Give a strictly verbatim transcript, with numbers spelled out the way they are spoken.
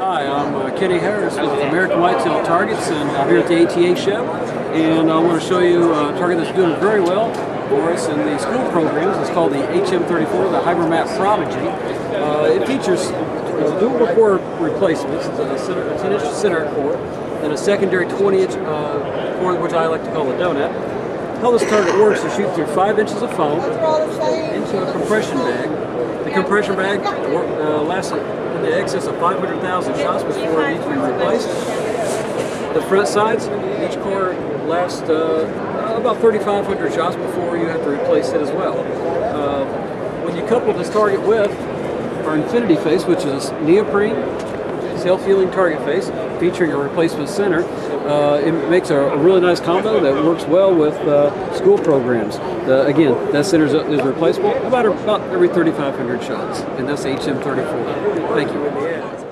Hi, I'm uh, Kenny Harris with American Whitetail Targets, and I'm here at the A T A show. And I want to show you a target that's doing very well for us in the school programs. It's called the H M thirty-four, the HyberMap Prodigy. Uh, it features a dual core replacement. It's a ten inch center core and a secondary twenty inch uh, core, which I like to call a donut. How this target works is shoot through five inches of foam into a compression bag. The compression bag uh, lasts in the excess of five hundred thousand shots before it needs to be replaced. The front sides, each core lasts uh, about thirty-five hundred shots before you have to replace it as well. Uh, when you couple this target with our Infinity Face, which is a neoprene self-healing target face featuring a replacement center, uh, it makes a, a really nice combo that works well with uh, school programs. Uh, again, that center is, is replaceable about, about every thirty-five hundred shots, and that's H M thirty-four. Thank you.